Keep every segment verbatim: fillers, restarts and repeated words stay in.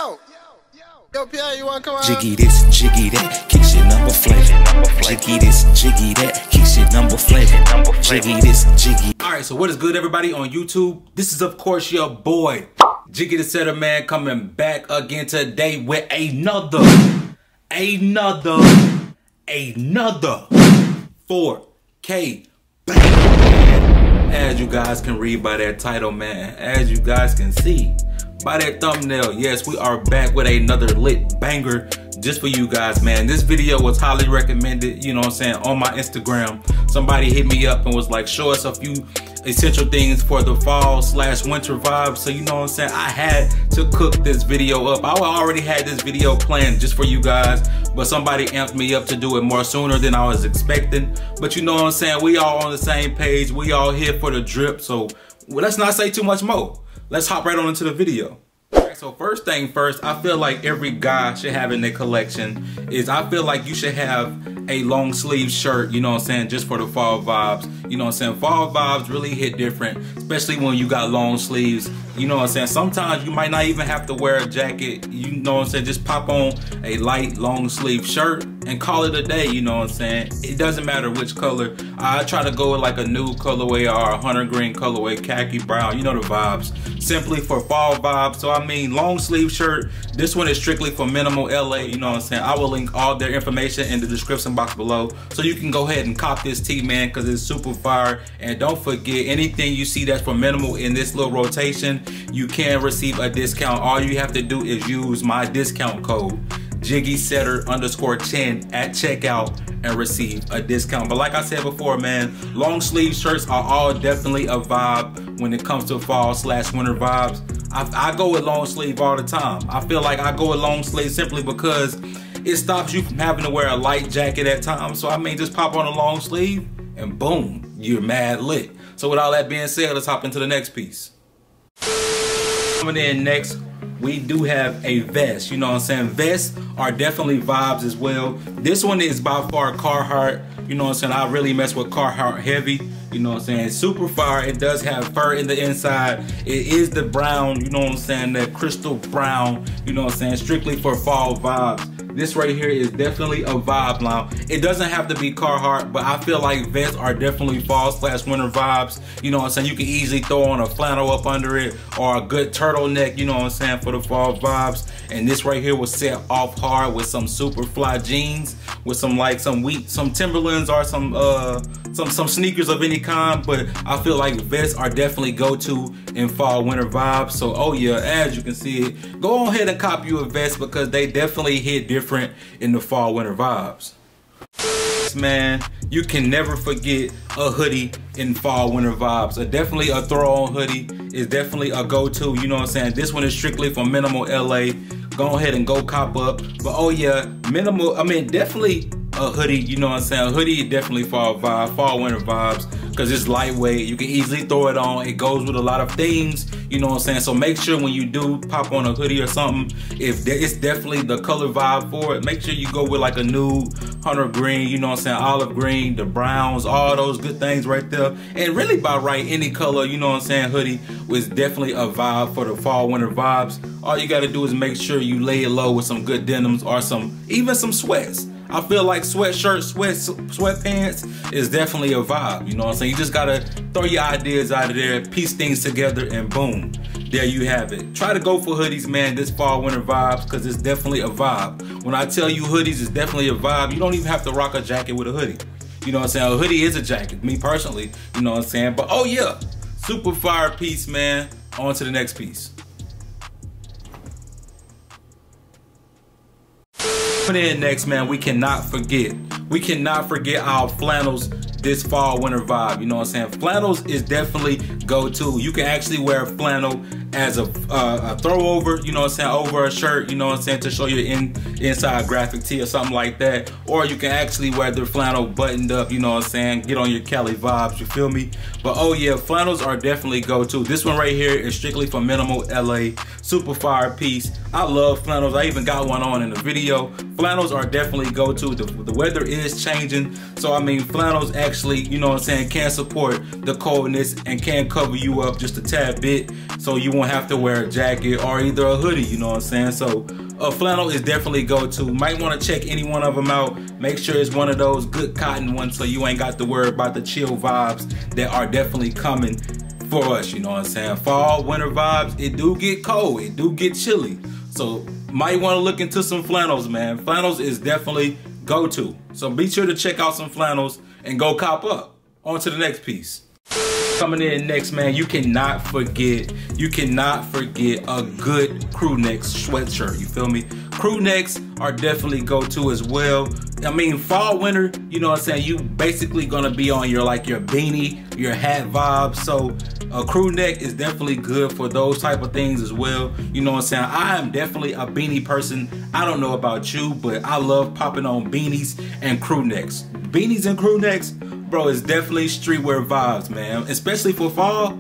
Yo, yo, Pierre, you wanna come on? Jiggy this, jiggy that, kick shit number flavor. Jiggy this, jiggy that, kick shit number flavor. Jiggy this, jiggy. Alright, so what is good, everybody on YouTube? This is, of course, your boy, Jiggy the Setter Man, coming back again today with another, another, another four K bang. As you guys can read by that title, man, as you guys can see by that thumbnail, yes, we are back with another lit banger just for you guys, man. This video was highly recommended, you know what I'm saying, on my Instagram. Somebody hit me up and was like, show us a few essential things for the fall slash winter vibe. So you know what I'm saying, I had to cook this video up. I already had this video planned just for you guys, but somebody amped me up to do it more sooner than I was expecting. But you know what I'm saying, we all on the same page, we all here for the drip. So well, let's not say too much more. Let's hop right on into the video. Alright, so first thing first, I feel like every guy should have in their collection is, I feel like you should have a long sleeve shirt, you know what I'm saying, just for the fall vibes. You know what I'm saying, fall vibes really hit different, especially when you got long sleeves. You know what I'm saying, sometimes you might not even have to wear a jacket, you know what I'm saying, just pop on a light long sleeve shirt and call it a day, you know what I'm saying. It doesn't matter which color. I try to go with like a nude colorway or a hunter green colorway, khaki brown, you know the vibes, simply for fall vibes. So I mean, long sleeve shirt, this one is strictly for Minimal L A, you know what I'm saying. I will link all their information in the description box below, so you can go ahead and cop this tee, man, because it's super fire. And don't forget, anything you see that's for Minimal in this little rotation, you can receive a discount. All you have to do is use my discount code Jiggy Setter underscore ten at checkout and receive a discount. But like I said before, man, long sleeve shirts are all definitely a vibe when it comes to fall slash winter vibes. I, I go with long sleeve all the time. I feel like I go with long sleeve simply because it stops you from having to wear a light jacket at times. So I mean, just pop on a long sleeve and boom, you're mad lit. So with all that being said, let's hop into the next piece. Coming in next, we do have a vest. You know what I'm saying? Vests are definitely vibes as well. This one is by far Carhartt. You know what I'm saying? I really mess with Carhartt heavy. You know what I'm saying? Super fire. It does have fur in the inside. It is the brown, you know what I'm saying? That crystal brown, you know what I'm saying? Strictly for fall vibes. This right here is definitely a vibe now. It doesn't have to be Carhartt, but I feel like vests are definitely fall slash winter vibes. You know what I'm saying? You can easily throw on a flannel up under it or a good turtleneck, you know what I'm saying, for the fall vibes. And this right here was set off hard with some super fly jeans, with some like some wheat, some Timberlands or some uh some some sneakers of any kind. But I feel like vests are definitely go-to in fall winter vibes. So oh yeah, as you can see it, go ahead and cop you a vest because they definitely hit different in the fall winter vibes. Man, you can never forget a hoodie in fall winter vibes. A definitely a throw on hoodie is definitely a go-to, you know what I'm saying. This one is strictly for Minimal L A. Go ahead and go cop up. But oh yeah, Minimal, I mean definitely a hoodie, you know what I'm saying. A hoodie definitely fall vibe, fall winter vibes, because it's lightweight. You can easily throw it on. It goes with a lot of things, you know what I'm saying. So make sure when you do pop on a hoodie or something, if it's definitely the color vibe for it, make sure you go with like a nude, hunter green, you know what I'm saying, olive green, the browns, all those good things right there. And really by right, any color, you know what I'm saying, hoodie was definitely a vibe for the fall winter vibes. All you got to do is make sure you lay it low with some good denims or some, even some sweats. I feel like sweatshirt, sweat, sweatpants is definitely a vibe. You know what I'm saying? You just gotta throw your ideas out of there, piece things together, and boom, there you have it. Try to go for hoodies, man, this fall winter vibes, because it's definitely a vibe. When I tell you hoodies is definitely a vibe, you don't even have to rock a jacket with a hoodie. You know what I'm saying? A hoodie is a jacket, me personally, you know what I'm saying? But oh yeah, super fire piece, man. On to the next piece. In next, man, we cannot forget we cannot forget our flannels this fall winter vibe. You know what I'm saying? Flannels is definitely go-to. You can actually wear flannel as a, uh, a throw over, you know what I'm saying, over a shirt, you know what I'm saying, to show your in, inside graphic tee or something like that. Or you can actually wear the flannel buttoned up, you know what I'm saying, get on your Cali vibes, you feel me? But oh yeah, flannels are definitely go-to. This one right here is strictly for Minimal L A, super fire piece. I love flannels. I even got one on in the video. flannels are definitely go-to. The, the weather is changing, so I mean flannels actually, you know what I'm saying, can support the coldness and can cover you up just a tad bit, so you won't have to wear a jacket or either a hoodie, you know what I'm saying. So a flannel is definitely go-to. Might want to check any one of them out. Make sure it's one of those good cotton ones, so you ain't got to worry about the chill vibes that are definitely coming for us, you know what I'm saying. Fall, winter vibes, it do get cold, it do get chilly. So might want to look into some flannels, man. Flannels is definitely go-to. So be sure to check out some flannels and go cop up. On to the next piece. Coming in next, man, you cannot forget, you cannot forget a good crew neck sweatshirt, you feel me? Crew necks are definitely go-to as well. I mean, fall, winter, you know what I'm saying, you basically gonna be on your like your beanie, your hat vibe. So a crew neck is definitely good for those type of things as well. You know what I'm saying? I am definitely a beanie person. I don't know about you, but I love popping on beanies and crew necks. Beanies and crew necks, bro, it's definitely streetwear vibes, man. Especially for fall.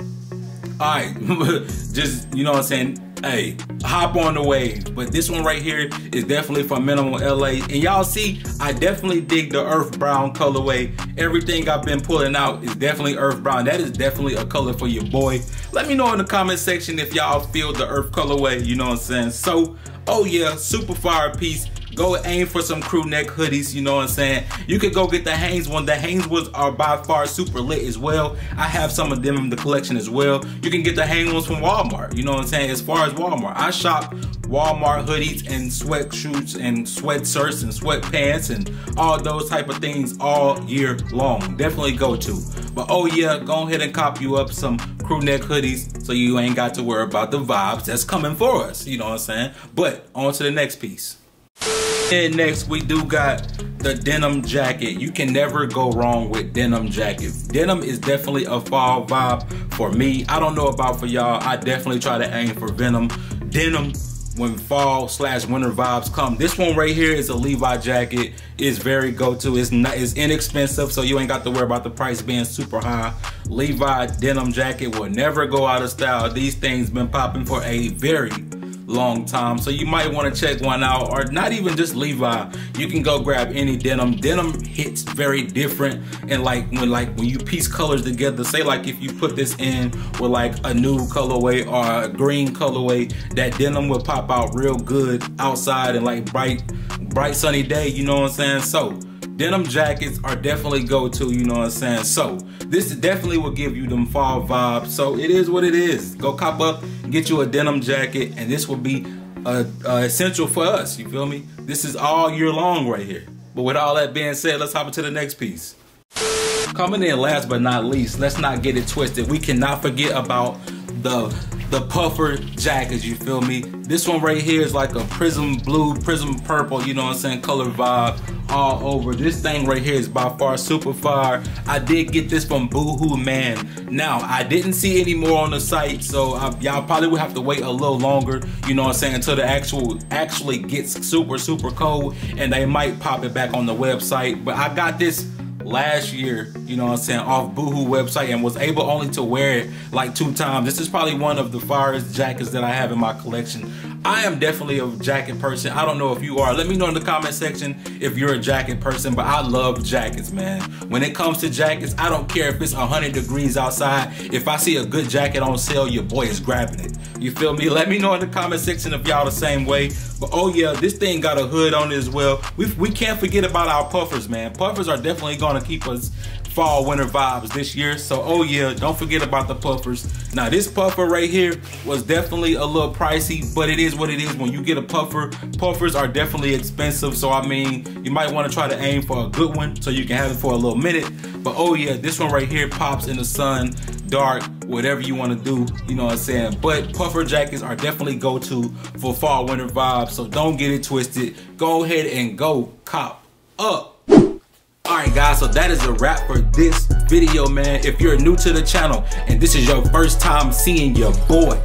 Alright, just, you know what I'm saying, hey, hop on the wave. But this one right here is definitely from Minimal L A. And y'all see, I definitely dig the earth brown colorway. Everything I've been pulling out is definitely earth brown. That is definitely a color for your boy. Let me know in the comment section if y'all feel the earth colorway, you know what I'm saying. So, oh yeah, super fire piece. Go aim for some crew neck hoodies, you know what I'm saying. You could go get the Hanes one. The Hanes ones are by far super lit as well. I have some of them in the collection as well. You can get the Hanes ones from Walmart, you know what I'm saying. As far as Walmart, I shop Walmart hoodies and sweatshirts and sweatshirts and sweatpants and all those type of things all year long. Definitely go to. But oh yeah, go ahead and cop you up some crew neck hoodies so you ain't got to worry about the vibes that's coming for us, you know what I'm saying. But on to the next piece. And next we do got the denim jacket. You can never go wrong with denim jacket. Denim is definitely a fall vibe for me. I don't know about for y'all. I definitely try to aim for venom. Denim when fall slash winter vibes come. This one right here is a Levi jacket. It's very go-to. It's not, it's inexpensive, so you ain't got to worry about the price being super high. Levi denim jacket will never go out of style. These things been popping for a very long time, so you might want to check one out. Or not even just Levi, you can go grab any denim. Denim hits very different, and like when like when you piece colors together, say like if you put this in with like a nude colorway or a green colorway, that denim will pop out real good outside and like bright bright sunny day, you know what I'm saying. So denim jackets are definitely go-to, you know what I'm saying. So this definitely will give you them fall vibes. So it is what it is. Go cop up, get you a denim jacket, and this will be uh, uh, essential for us, you feel me? This is all year long right here. But with all that being said, let's hop into the next piece. Coming in last but not least, let's not get it twisted. We cannot forget about the the puffer jackets, you feel me? This one right here is like a prism blue, prism purple, you know what I'm saying, color vibe all over. This thing right here is by far super fire. I did get this from Boohoo Man. Now, I didn't see any more on the site, so y'all probably would have to wait a little longer, you know what I'm saying, until the actual actually gets super, super cold, and they might pop it back on the website. But I got this last year, you know what I'm saying, off Boohoo website, and was able only to wear it like two times. This is probably one of the finest jackets that I have in my collection. I am definitely a jacket person. I don't know if you are. Let me know in the comment section if you're a jacket person, but I love jackets, man. When it comes to jackets, I don't care if it's one hundred degrees outside. If I see a good jacket on sale, your boy is grabbing it. You feel me? Let me know in the comment section if y'all the same way. But oh yeah, this thing got a hood on it as well. We, we can't forget about our puffers, man. Puffers are definitely gonna keep us fall winter vibes this year. So oh yeah, don't forget about the puffers. Now this puffer right here was definitely a little pricey, but it is what it is. When you get a puffer, puffers are definitely expensive. So I mean, you might want to try to aim for a good one so you can have it for a little minute. But oh yeah, this one right here pops in the sun, dark, whatever you want to do, you know what I'm saying. But puffer jackets are definitely go-to for fall winter vibes, so don't get it twisted. Go ahead and go cop up. Alright guys, so that is a wrap for this video, man. If you're new to the channel and this is your first time seeing your boy,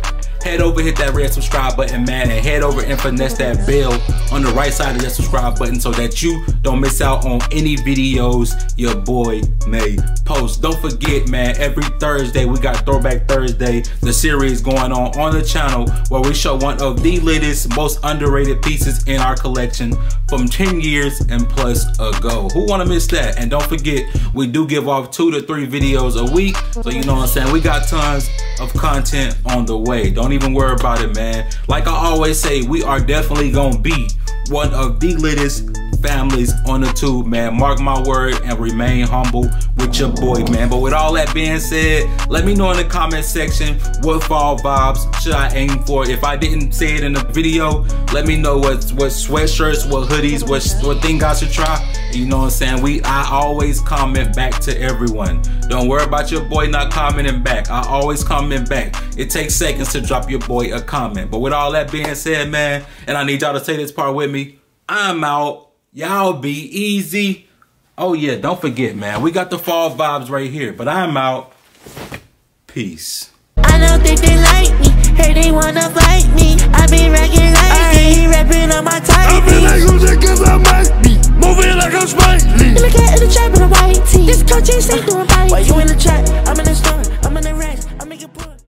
head over, hit that red subscribe button, man, and head over and finesse that bell on the right side of that subscribe button so that you don't miss out on any videos your boy may post. Don't forget, man, every Thursday we got Throwback Thursday, the series going on on the channel where we show one of the latest, most underrated pieces in our collection from ten years and plus ago. Who want to miss that? And don't forget, we do give off two to three videos a week, so you know what I'm saying, we got tons of content on the way. Don't even worry about it, man. Like I always say, we are definitely gonna be one of the latest families on the tube, man. Mark my word and remain humble with your boy, man. But with all that being said, let me know in the comment section what fall vibes should I aim for. If I didn't say it in the video, let me know what what sweatshirts, what hoodies, what what thing I should try. You know what I'm saying? We I always comment back to everyone. Don't worry about your boy not commenting back. I always comment back. It takes seconds to drop your boy a comment. But with all that being said, man, and I need y'all to say this part with me, I'm out. Y'all be easy. Oh yeah, don't forget, man, we got the fall vibes right here. But I'm out. Peace. I don't think they like me. Hey, they wanna fight me. I be racking like I ain't rapping on my type. I feel like who's it cause I might be moving like I'm Spike Lee. Look at in the trap in a white tee. This coach ain't doing bite. While you in the trap, I'm in the store, I'm in the racks.